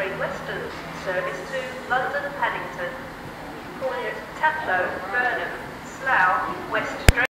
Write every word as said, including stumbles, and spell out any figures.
Great Western service to London Paddington, calling at Taplow, Burnham, Slough, West Drayton.